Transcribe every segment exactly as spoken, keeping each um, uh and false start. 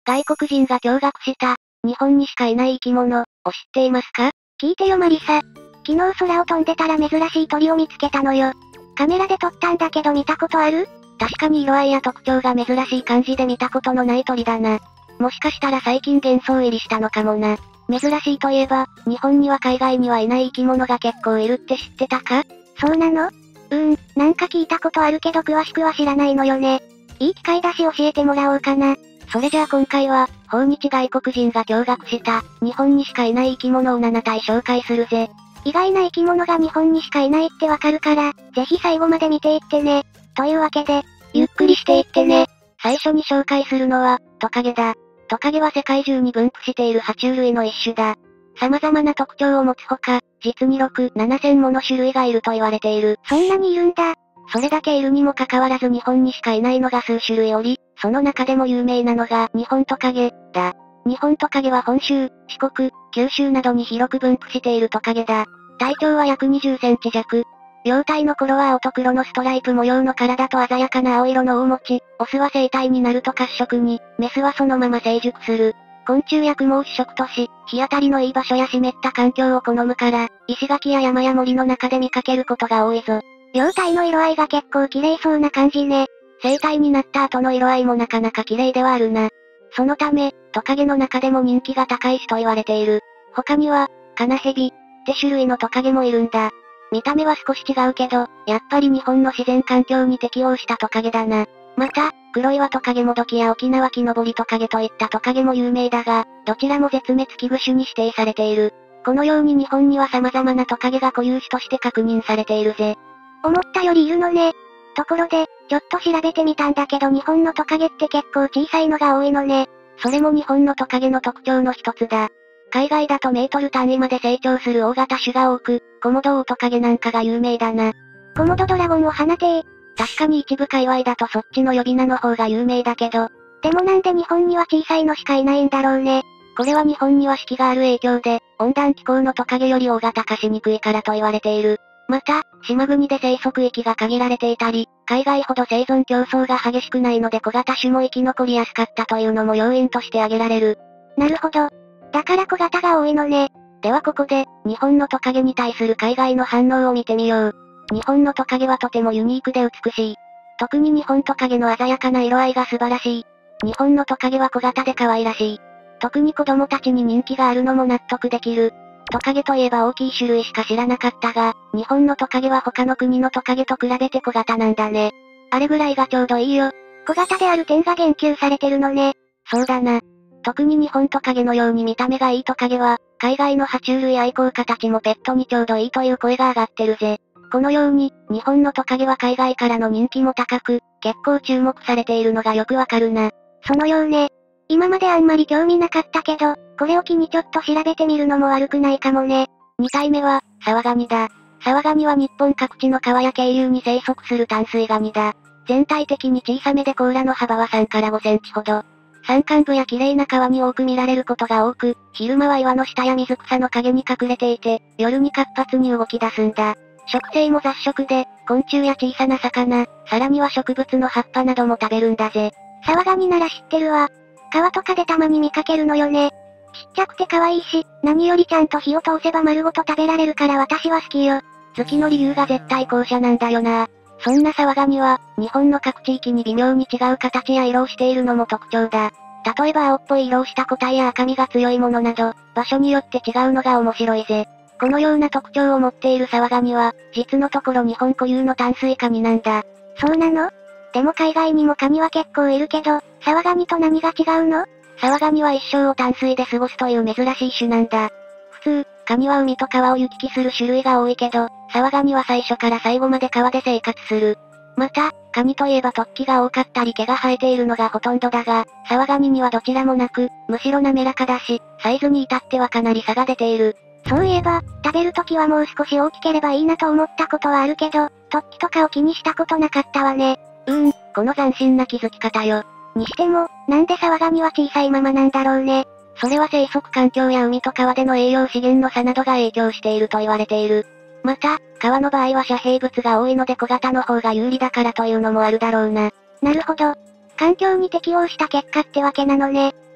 外国人が驚愕した、日本にしかいない生き物、を知っていますか？ 聞いてよマリサ。昨日空を飛んでたら珍しい鳥を見つけたのよ。カメラで撮ったんだけど見たことある？ 確かに色合いや特徴が珍しい感じで見たことのない鳥だな。もしかしたら最近幻想入りしたのかもな。珍しいといえば、日本には海外にはいない生き物が結構いるって知ってたか？ そうなの？うーん、なんか聞いたことあるけど詳しくは知らないのよね。いい機会だし教えてもらおうかな。 それじゃあ今回は、訪日外国人が驚愕した、日本にしかいない生き物をななたい紹介するぜ。 意外な生き物が日本にしかいないってわかるから、ぜひ最後まで見ていってね。というわけで、ゆっくりしていってね。 最初に紹介するのは、トカゲだ。トカゲは世界中に分布している爬虫類の一種だ。様々な特徴を持つほか、実にろく、ななせんもの種類がいると言われている。 そんなにいるんだ。 それだけいるにもかかわらず日本にしかいないのが数種類おり、その中でも有名なのが日本トカゲだ。日本トカゲは本州、四国、九州などに広く分布しているトカゲだ。体長は約にじゅっセンチ弱。幼体の頃は青と黒のストライプ模様の体と鮮やかな青色の尾を持ち、オスは成体になると褐色に、メスはそのまま成熟する。昆虫や雲を主食とし、日当たりのいい場所や湿った環境を好むから、石垣や山や森の中で見かけることが多いぞ。 幼体の色合いが結構綺麗そうな感じね。 成体になった後の色合いもなかなか綺麗ではあるな。そのため、トカゲの中でも人気が高い種と言われている。他には、カナヘビって種類のトカゲもいるんだ。見た目は少し違うけど、やっぱり日本の自然環境に適応したトカゲだな。また、黒岩トカゲモドキや沖縄木登りトカゲといったトカゲも有名だが、どちらも絶滅危惧種に指定されている。このように日本には様々なトカゲが固有種として確認されているぜ。 思ったよりいるのね。ところで、ちょっと調べてみたんだけど日本のトカゲって結構小さいのが多いのね。 それも日本のトカゲの特徴の一つだ。海外だとメートル単位まで成長する大型種が多く、コモドオオトカゲなんかが有名だな。 コモドドラゴンを放てー。 確かに一部界隈だとそっちの呼び名の方が有名だけど。 でもなんで日本には小さいのしかいないんだろうね。 これは日本には四季がある影響で、温暖気候のトカゲより大型化しにくいからと言われている。また、島国で生息域が限られていたり、海外ほど生存競争が激しくないので小型種も生き残りやすかったというのも要因として挙げられる。 なるほど。だから小型が多いのね。 ではここで、日本のトカゲに対する海外の反応を見てみよう。日本のトカゲはとてもユニークで美しい。特に日本トカゲの鮮やかな色合いが素晴らしい。日本のトカゲは小型で可愛らしい。特に子供たちに人気があるのも納得できる。トカゲといえば大きい種類しか知らなかったが、日本のトカゲは他の国のトカゲと比べて小型なんだね。あれぐらいがちょうどいいよ。 小型である点が言及されてるのね。 そうだな。特に日本トカゲのように見た目がいいトカゲは、海外の爬虫類愛好家たちもペットにちょうどいいという声が上がってるぜ。このように、日本のトカゲは海外からの人気も高く、結構注目されているのがよくわかるな。 そのようね。今まであんまり興味なかったけど、これを機にちょっと調べてみるのも悪くないかもね。 にたいめは、サワガニだ。サワガニは日本各地の川や渓流に生息する淡水ガニだ。全体的に小さめで甲羅の幅はさんからごセンチほど。山間部や綺麗な川に多く見られることが多く、昼間は岩の下や水草の陰に隠れていて、夜に活発に動き出すんだ。食性も雑食で、昆虫や小さな魚、さらには植物の葉っぱなども食べるんだぜ。 サワガニなら知ってるわ。川とかでたまに見かけるのよね。ちっちゃくて可愛いし、何よりちゃんと火を通せば丸ごと食べられるから私は好きよ。 好きの理由が絶対後者なんだよな。そんなサワガニは、日本の各地域に微妙に違う形や色をしているのも特徴だ。例えば青っぽい色をした個体や赤みが強いものなど、場所によって違うのが面白いぜ。このような特徴を持っているサワガニは、実のところ日本固有の淡水カニなんだ。 そうなの？でも海外にもカニは結構いるけど、サワガニと何が違うの？ サワガニは一生を淡水で過ごすという珍しい種なんだ。普通、カニは海と川を行き来する種類が多いけど、サワガニは最初から最後まで川で生活する。また、カニといえば突起が多かったり毛が生えているのがほとんどだが、サワガニにはどちらもなく、むしろ滑らかだし、サイズに至ってはかなり差が出ている。 そういえば、食べるときはもう少し大きければいいなと思ったことはあるけど、突起とかを気にしたことなかったわね。 うーん、この斬新な気づき方よ。 にしても、なんでサワガニは小さいままなんだろうね。 それは生息環境や海と川での栄養資源の差などが影響していると言われている。また、川の場合は遮蔽物が多いので小型の方が有利だからというのもあるだろうな。 なるほど。環境に適応した結果ってわけなのね。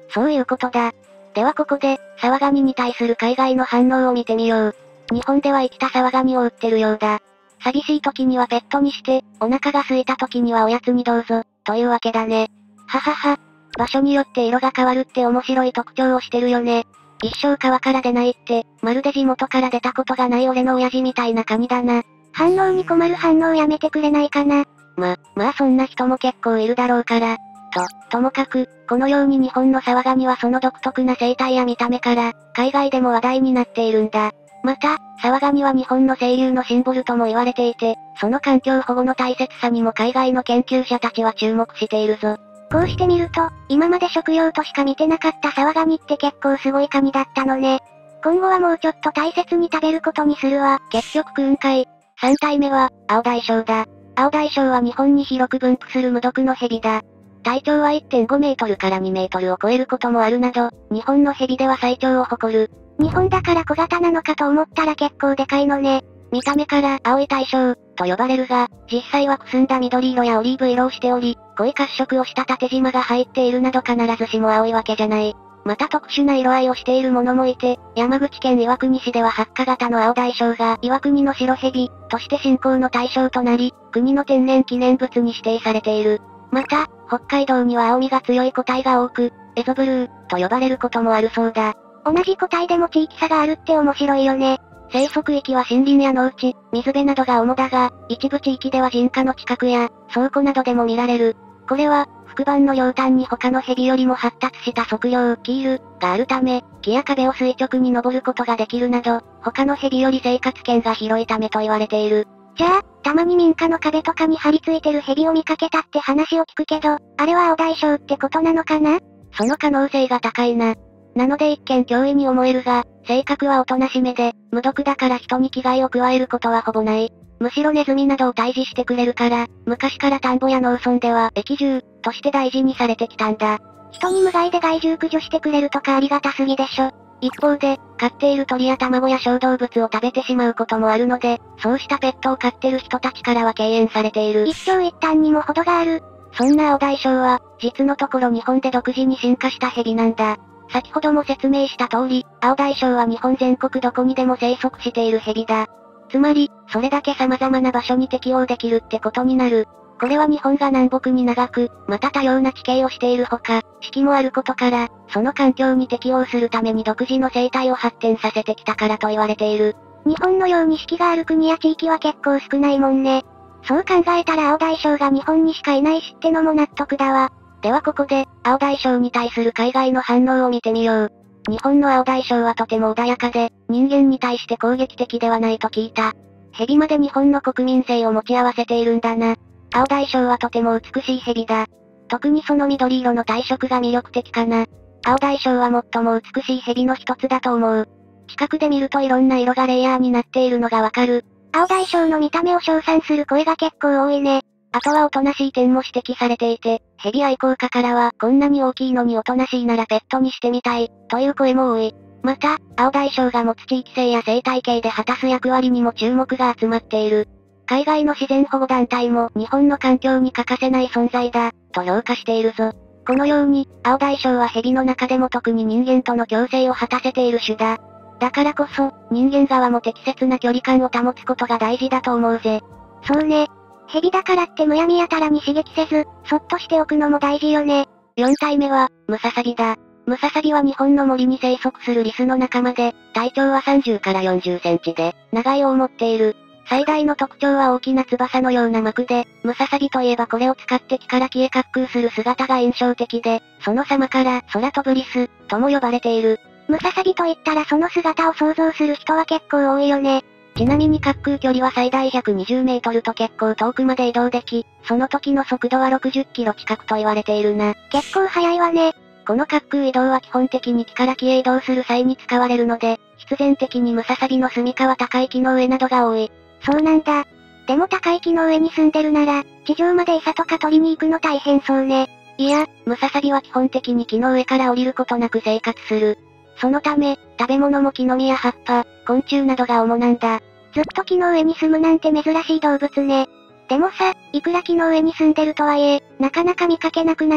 そういうことだ。ではここで、サワガニに対する海外の反応を見てみよう。日本では生きたサワガニを売ってるようだ。寂しい時にはペットにして、お腹が空いた時にはおやつにどうぞ、というわけだね。ははは。場所によって色が変わるって面白い特徴をしてるよね。一生川から出ないって、まるで地元から出たことがない俺の親父みたいなカニだな。 反応に困る反応やめてくれないかな。 ま、まあそんな人も結構いるだろうから。と、ともかく、このように日本のサワガニはその独特な生態や見た目から、海外でも話題になっているんだ。また、サワガニは日本の清流のシンボルとも言われていて、その環境保護の大切さにも海外の研究者たちは注目しているぞ。 こうして見ると、今まで食用としか見てなかったサワガニって結構すごいカニだったのね。今後はもうちょっと大切に食べることにするわ。 結局食うんかい。さん体目は、青大将だ。青大将は日本に広く分布する無毒のヘビだ。体長は いってんごメートルからにメートルを超えることもあるなど、日本のヘビでは最長を誇る。 日本だから小型なのかと思ったら結構でかいのね。 見た目から青い大将と呼ばれるが、実際はくすんだ緑色やオリーブ色をしており、濃い褐色をした縦縞が入っているなど必ずしも青いわけじゃない。また特殊な色合いをしているものもいて、山口県岩国市では白化型の青大将が岩国の白蛇として信仰の対象となり、国の天然記念物に指定されている。また、北海道には青みが強い個体が多く、エゾブルーと呼ばれることもあるそうだ。 同じ個体でも地域差があるって面白いよね。 生息域は森林や農地、水辺などが主だが、一部地域では人家の近くや、倉庫などでも見られる。これは、腹板の両端に他のヘビよりも発達した側葉、キール、があるため、木や壁を垂直に登ることができるなど、他のヘビより生活圏が広いためと言われている。 じゃあ、たまに民家の壁とかに張り付いてるヘビを見かけたって話を聞くけど、あれは青大将ってことなのかな？ その可能性が高いな。なので一見脅威に思えるが、性格はおとなしめで、無毒だから人に危害を加えることはほぼない。むしろネズミなどを退治してくれるから、昔から田んぼや農村では益獣として大事にされてきたんだ。 人に無害で害獣駆除してくれるとかありがたすぎでしょ。 一方で、飼っている鳥や卵や小動物を食べてしまうこともあるので、そうしたペットを飼ってる人たちからは敬遠されている。 一長一短にも程がある。 そんな青大将は、実のところ日本で独自に進化したヘビなんだ。先ほども説明した通り、青大将は日本全国どこにでも生息しているヘビだ。つまり、それだけ様々な場所に適応できるってことになる。これは日本が南北に長く、また多様な地形をしているほか、四季もあることから、その環境に適応するために独自の生態を発展させてきたからと言われている。 日本のように四季がある国や地域は結構少ないもんね。そう考えたら青大将が日本にしかいないしってのも納得だわ。 ではここで、青大将に対する海外の反応を見てみよう。日本の青大将はとても穏やかで、人間に対して攻撃的ではないと聞いた。ヘビまで日本の国民性を持ち合わせているんだな。青大将はとても美しいヘビだ。特にその緑色の体色が魅力的かな。青大将は最も美しいヘビの一つだと思う。近くで見るといろんな色がレイヤーになっているのがわかる。 青大将の見た目を称賛する声が結構多いね。 あとはおとなしい点も指摘されていて、ヘビ愛好家からはこんなに大きいのにおとなしいならペットにしてみたい、という声も多い。また、青大将が持つ地域性や生態系で果たす役割にも注目が集まっている。海外の自然保護団体も日本の環境に欠かせない存在だ、と評価しているぞ。このように、青大将はヘビの中でも特に人間との共生を果たせている種だ。だからこそ、人間側も適切な距離感を保つことが大事だと思うぜ。 そうね。ヘビだからってむやみやたらに刺激せず、そっとしておくのも大事よね。 よん体目は、ムササビだ。ムササビは日本の森に生息するリスの仲間で、体長はさんじゅうからよんじゅっセンチで、長い尾を持っている。最大の特徴は大きな翼のような膜で、ムササビといえばこれを使って木から木へ滑空する姿が印象的で、その様から空飛ぶリス、とも呼ばれている。 ムササビと言ったらその姿を想像する人は結構多いよね。 ちなみに滑空距離は最大ひゃくにじゅうメートルと結構遠くまで移動でき、その時の速度はろくじゅっキロ近くと言われているな。 結構速いわね。 この滑空移動は基本的に木から木へ移動する際に使われるので、必然的にムササビの住処は高い木の上などが多い。 そうなんだ。でも高い木の上に住んでるなら、地上まで餌とか取りに行くの大変そうね。 いや、ムササビは基本的に木の上から降りることなく生活する。そのため、食べ物も木の実や葉っぱ、昆虫などが主なんだ。 ずっと木の上に住むなんて珍しい動物ね。でもさ、いくら木の上に住んでるとはいえ、なかなか見かけなくない？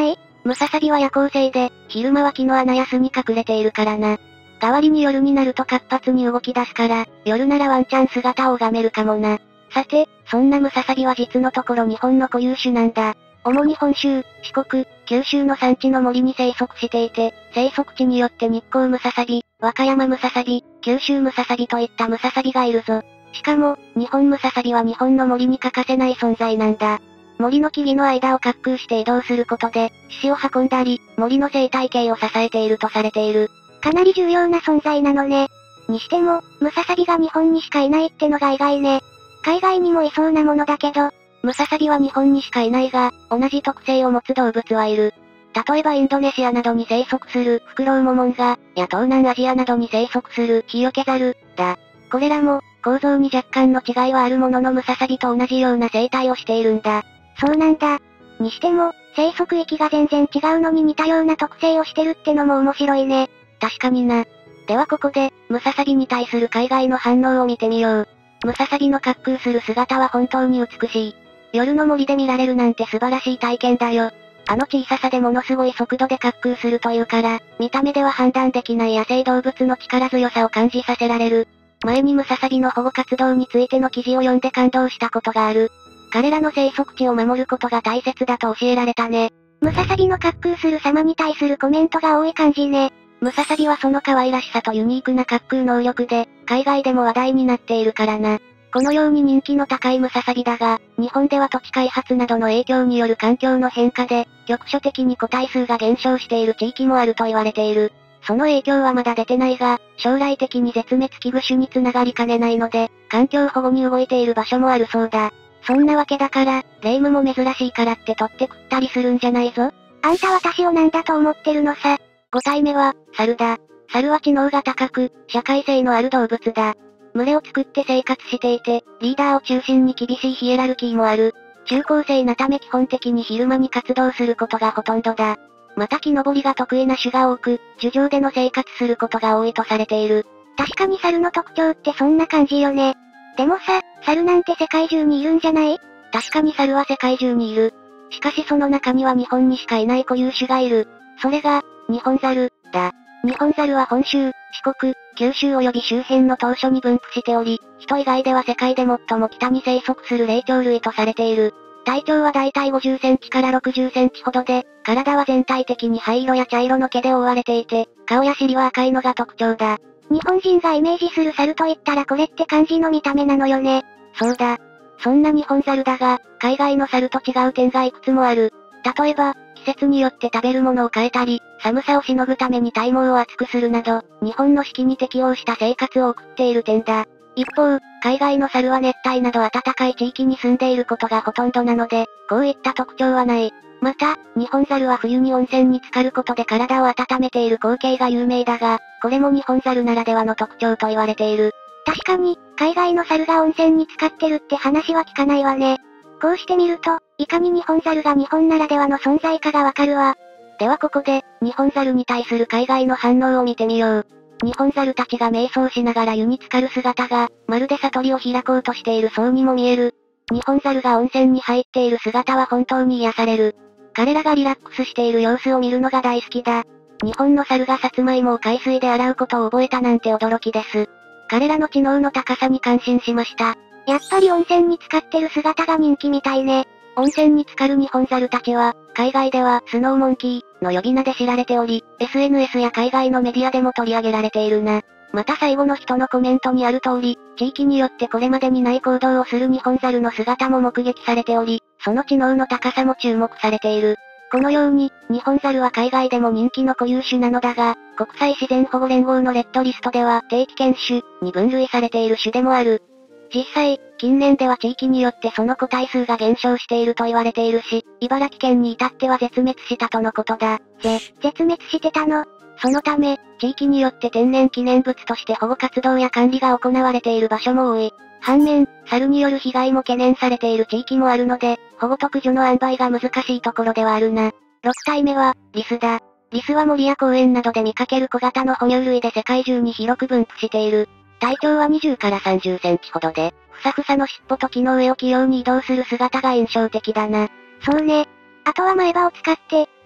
ムササビは夜行性で、昼間は木の穴や巣に隠れているからな。代わりに夜になると活発に動き出すから、夜ならワンチャン姿を拝めるかもな。さて、そんなムササビは実のところ日本の固有種なんだ。主に本州、四国、九州の山地の森に生息していて、生息地によって日光ムササビ、和歌山ムササビ、九州ムササビといったムササビがいるぞ。しかも、日本ムササビは日本の森に欠かせない存在なんだ。森の木々の間を滑空して移動することで、獅子を運んだり、森の生態系を支えているとされている。 かなり重要な存在なのね。にしても、ムササビが日本にしかいないってのが意外ね。海外にもいそうなものだけど、 ムササビは日本にしかいないが、同じ特性を持つ動物はいる。例えばインドネシアなどに生息するフクロウモモンガ、や東南アジアなどに生息するヒヨケザル、だ。これらも、構造に若干の違いはあるもののムササビと同じような生態をしているんだ。 そうなんだ。にしても、生息域が全然違うのに似たような特性をしてるってのも面白いね。 確かにな。ではここで、ムササビに対する海外の反応を見てみよう。ムササビの滑空する姿は本当に美しい。夜の森で見られるなんて素晴らしい体験だよ。あの小ささでものすごい速度で滑空するというから、見た目では判断できない野生動物の力強さを感じさせられる。前にムササビの保護活動についての記事を読んで感動したことがある。彼らの生息地を守ることが大切だと教えられたね。 ムササビの滑空する様に対するコメントが多い感じね。 ムササビはその可愛らしさとユニークな滑空能力で、海外でも話題になっているからな。このように人気の高いムササビだが、日本では土地開発などの影響による環境の変化で、局所的に個体数が減少している地域もあると言われている。その影響はまだ出てないが、将来的に絶滅危惧種につながりかねないので、環境保護に動いている場所もあるそうだ。そんなわけだから、霊夢も珍しいからって取って食ったりするんじゃないぞ。 あんた私をなんだと思ってるのさ。 ご体目は、猿だ。猿は知能が高く、社会性のある動物だ。群れを作って生活していて、リーダーを中心に厳しいヒエラルキーもある。中高生なため基本的に昼間に活動することがほとんどだ。また木登りが得意な種が多く、樹上での生活することが多いとされている。 確かに猿の特徴ってそんな感じよね。でもさ、猿なんて世界中にいるんじゃない？ 確かに猿は世界中にいる。しかしその中には日本にしかいない固有種がいる。それが、ニホンザル、だ。ニホンザルは本州、四国、九州及び周辺の島嶼に分布しており、人以外では世界で最も北に生息する霊長類とされている。体長はだいたいごじゅっセンチからろくじゅっセンチほどで、体は全体的に灰色や茶色の毛で覆われていて、顔や尻は赤いのが特徴だ。 日本人がイメージする猿と言ったらこれって感じの見た目なのよね。 そうだ。そんなニホンザルだが、海外の猿と違う点がいくつもある。例えば、季節によって食べるものを変えたり、寒さをしのぐために体毛を厚くするなど、日本の四季に適応した生活を送っている点だ。一方、海外の猿は熱帯など暖かい地域に住んでいることがほとんどなので、こういった特徴はない。また、ニホンザルは冬に温泉に浸かることで体を温めている光景が有名だが、これもニホンザルならではの特徴と言われている。 確かに、海外の猿が温泉に浸かってるって話は聞かないわね。こうしてみると、いかにニホンザルが日本ならではの存在かがわかるわ。 ではここで、ニホンザルに対する海外の反応を見てみよう。ニホンザルたちが瞑想しながら湯に浸かる姿が、まるで悟りを開こうとしているそうにも見える。ニホンザルが温泉に入っている姿は本当に癒される。彼らがリラックスしている様子を見るのが大好きだ。日本の猿がサツマイモを海水で洗うことを覚えたなんて驚きです。彼らの知能の高さに感心しました。 やっぱり温泉に浸かってる姿が人気みたいね。 温泉に浸かるニホンザルたちは、海外ではスノーモンキーの呼び名で知られており、エスエヌエス や海外のメディアでも取り上げられているな。また最後の人のコメントにある通り、地域によってこれまでにない行動をするニホンザルの姿も目撃されており、その知能の高さも注目されている。このように、ニホンザルは海外でも人気の固有種なのだが、国際自然保護連合のレッドリストでは定期犬種に分類されている種でもある。実際、近年では地域によってその個体数が減少していると言われているし、茨城県に至っては絶滅したとのことだ。 ぜ、絶滅してたの？ そのため、地域によって天然記念物として保護活動や管理が行われている場所も多い。反面、猿による被害も懸念されている地域もあるので、保護と駆除の塩梅が難しいところではあるな。ろく体目は、リスだ。リスは森や公園などで見かける小型の哺乳類で世界中に広く分布している。体長はにじゅうからさんじゅっセンチほどで、ふさふさの尻尾と木の上を器用に移動する姿が印象的だな。 そうね。あとは前歯を使って、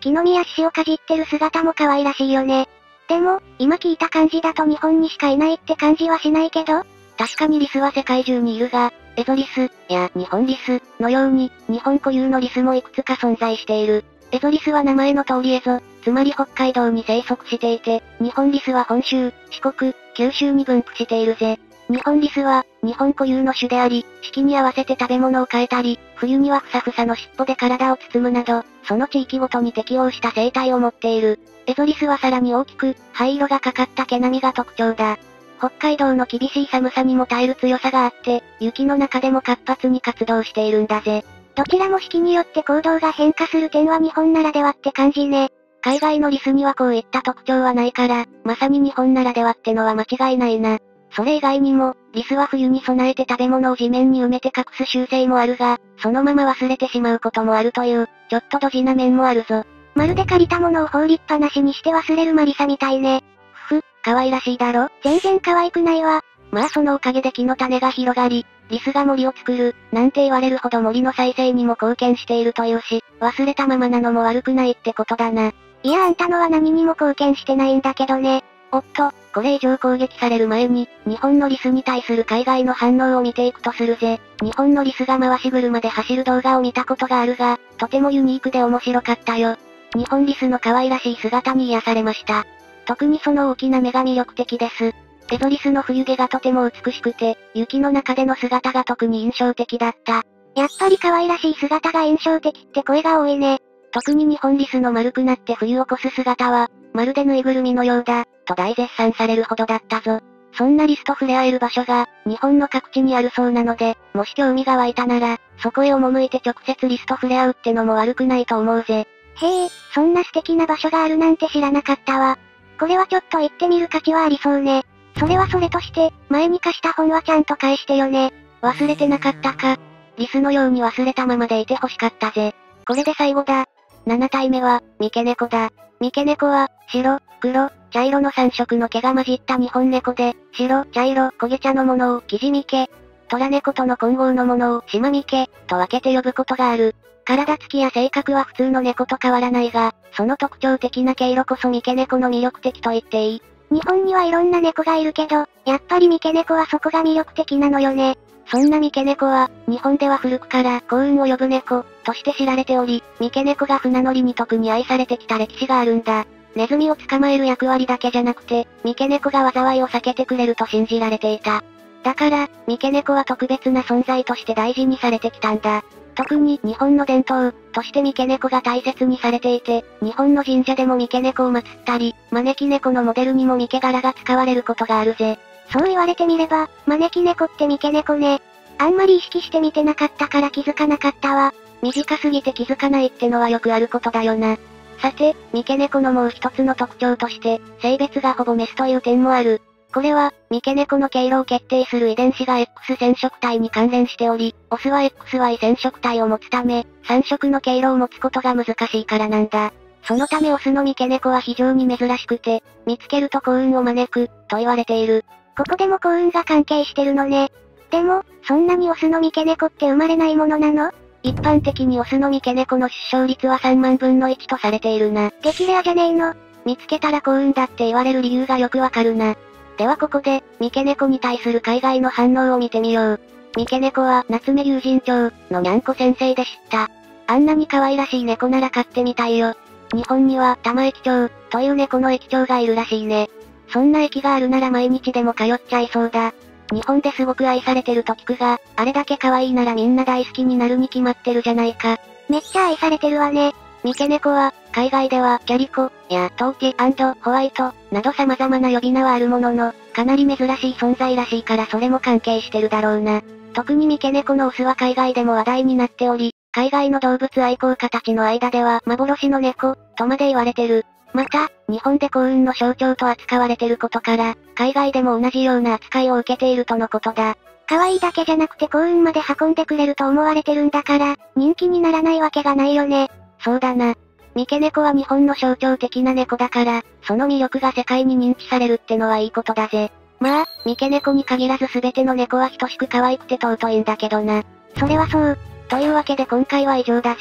木の実や獅子をかじってる姿も可愛らしいよね。でも、今聞いた感じだと日本にしかいないって感じはしないけど、 確かにリスは世界中にいるが、エゾリス、や日本リス、のように、日本固有のリスもいくつか存在している。エゾリスは名前の通りエゾ、つまり北海道に生息していて、日本リスは本州、四国、九州に分布しているぜ。日本リスは、日本固有の種であり、四季に合わせて食べ物を変えたり、冬にはふさふさの尻尾で体を包むなど、その地域ごとに適応した生態を持っている。エゾリスはさらに大きく、灰色がかかった毛並みが特徴だ。北海道の厳しい寒さにも耐える強さがあって、雪の中でも活発に活動しているんだぜ。 どちらも四季によって行動が変化する点は日本ならではって感じね。 海外のリスにはこういった特徴はないから、まさに日本ならではってのは間違いないな。それ以外にも、リスは冬に備えて食べ物を地面に埋めて隠す習性もあるが、そのまま忘れてしまうこともあるという、ちょっとドジな面もあるぞ。 まるで借りたものを放りっぱなしにして忘れるマリサみたいね。 ふふ、可愛らしいだろ？ 全然可愛くないわ。 まあそのおかげで木の種が広がり、リスが森を作る、なんて言われるほど森の再生にも貢献しているというし、忘れたままなのも悪くないってことだな。 いやあんたのは何にも貢献してないんだけどね。 おっと、これ以上攻撃される前に、日本のリスに対する海外の反応を見ていくとするぜ。日本のリスが回し車で走る動画を見たことがあるが、とてもユニークで面白かったよ。日本リスの可愛らしい姿に癒されました。特にその大きな目が魅力的です。エゾリスの冬毛がとても美しくて、雪の中での姿が特に印象的だった。 やっぱり可愛らしい姿が印象的って声が多いね。 特に日本リスの丸くなって冬を越す姿は、まるでぬいぐるみのようだ、と大絶賛されるほどだったぞ。そんなリスと触れ合える場所が、日本の各地にあるそうなので、もし興味が湧いたなら、そこへ赴いて直接リスと触れ合うってのも悪くないと思うぜ。 へえ、そんな素敵な場所があるなんて知らなかったわ。これはちょっと行ってみる価値はありそうね。それはそれとして、前に貸した本はちゃんと返してよね。 忘れてなかったか。リスのように忘れたままでいて欲しかったぜ。これで最後だ。なな体目は、三毛猫だ。三毛猫は、白、黒、茶色のさん色の毛が混じった日本猫で、白、茶色、焦げ茶のものをキジミ毛。虎猫との混合のものを島三毛、と分けて呼ぶことがある。体つきや性格は普通の猫と変わらないが、その特徴的な毛色こそ三毛猫の魅力的と言っていい。 日本にはいろんな猫がいるけど、やっぱり三毛猫はそこが魅力的なのよね。 そんな三毛猫は、日本では古くから幸運を呼ぶ猫、として知られており、三毛猫が船乗りに特に愛されてきた歴史があるんだ。ネズミを捕まえる役割だけじゃなくて、三毛猫が災いを避けてくれると信じられていた。だから、三毛猫は特別な存在として大事にされてきたんだ。特に日本の伝統として三毛猫が大切にされていて、日本の神社でも三毛猫を祀ったり、招き猫のモデルにも三毛柄が使われることがあるぜ。 そう言われてみれば、招き猫って三毛猫ね。あんまり意識して見てなかったから気づかなかったわ。 短すぎて気づかないってのはよくあることだよな。さて、三毛猫のもう一つの特徴として、性別がほぼメスという点もある。これは、三毛猫の毛色を決定する遺伝子が X 染色体に関連しており、オスは エックスワイ 染色体を持つため、さん色の毛色を持つことが難しいからなんだ。そのためオスの三毛猫は非常に珍しくて、見つけると幸運を招く、と言われている。 ここでも幸運が関係してるのね。でも、そんなにオスの三毛猫って生まれないものなの？ 一般的にオスの三毛猫の出生率はさんまんぶんのいちとされているな。 激レアじゃねえの。 見つけたら幸運だって言われる理由がよくわかるな。ではここで、三毛猫に対する海外の反応を見てみよう。三毛猫は夏目友人帳のにゃんこ先生で知った。あんなに可愛らしい猫なら飼ってみたいよ。日本には玉駅長という猫の駅長がいるらしいね。そんな駅があるなら毎日でも通っちゃいそうだ。日本ですごく愛されてると聞くが、あれだけ可愛いならみんな大好きになるに決まってるじゃないか。 めっちゃ愛されてるわね。 三毛猫は、海外ではキャリコ、やトーチ&ホワイト、など様々な呼び名はあるものの、かなり珍しい存在らしいからそれも関係してるだろうな。特に三毛猫のオスは海外でも話題になっており、海外の動物愛好家たちの間では幻の猫、とまで言われてる。また、日本で幸運の象徴と扱われてることから、海外でも同じような扱いを受けているとのことだ。 可愛いだけじゃなくて幸運まで運んでくれると思われてるんだから、人気にならないわけがないよね。 そうだな。三毛猫は日本の象徴的な猫だから、その魅力が世界に認知されるってのはいいことだぜ。まあ、三毛猫に限らず全ての猫は等しく可愛くて尊いんだけどな。 それはそう。 というわけで今回は以上だぜ。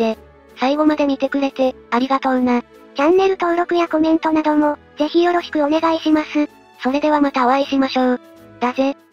最後まで見てくれて、ありがとうな。 チャンネル登録やコメントなども、ぜひよろしくお願いします。 それではまたお会いしましょう。だぜ。